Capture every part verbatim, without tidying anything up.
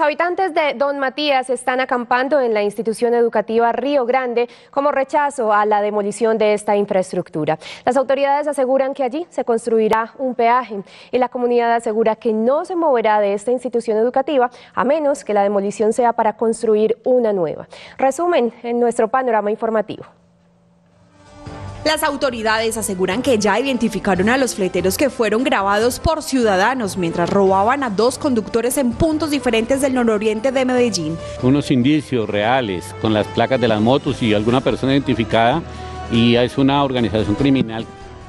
Habitantes de Don Matías están acampando en la institución educativa Río Grande como rechazo a la demolición de esta infraestructura. Las autoridades aseguran que allí se construirá un peaje y la comunidad asegura que no se moverá de esta institución educativa a menos que la demolición sea para construir una nueva. Resumen en nuestro panorama informativo. Las autoridades aseguran que ya identificaron a los fleteros que fueron grabados por ciudadanos mientras robaban a dos conductores en puntos diferentes del nororiente de Medellín. Unos indicios reales con las placas de las motos y alguna persona identificada, y es una organización criminal.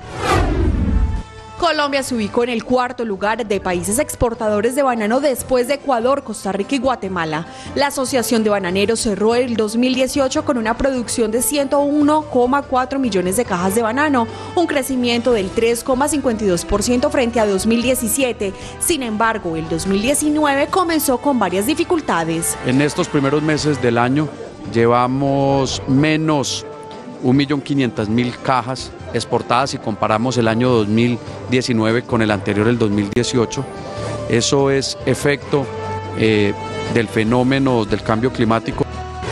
Colombia se ubicó en el cuarto lugar de países exportadores de banano después de Ecuador, Costa Rica y Guatemala. La Asociación de Bananeros cerró el dos mil dieciocho con una producción de ciento uno coma cuatro millones de cajas de banano, un crecimiento del tres coma cincuenta y dos por ciento frente a dos mil diecisiete. Sin embargo, el dos mil diecinueve comenzó con varias dificultades. En estos primeros meses del año llevamos menos un millón quinientas mil cajas exportadas si comparamos el año dos mil diecinueve con el anterior, el dos mil dieciocho. Eso es efecto eh, del fenómeno del cambio climático.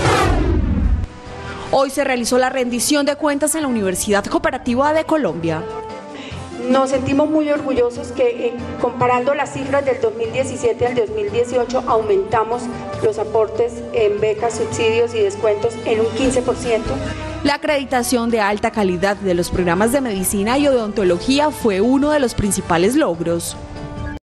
Hoy se realizó la rendición de cuentas en la Universidad Cooperativa de Colombia. Nos sentimos muy orgullosos que eh, comparando las cifras del dos mil diecisiete al dos mil dieciocho aumentamos los aportes en becas, subsidios y descuentos en un quince por ciento. La acreditación de alta calidad de los programas de medicina y odontología fue uno de los principales logros.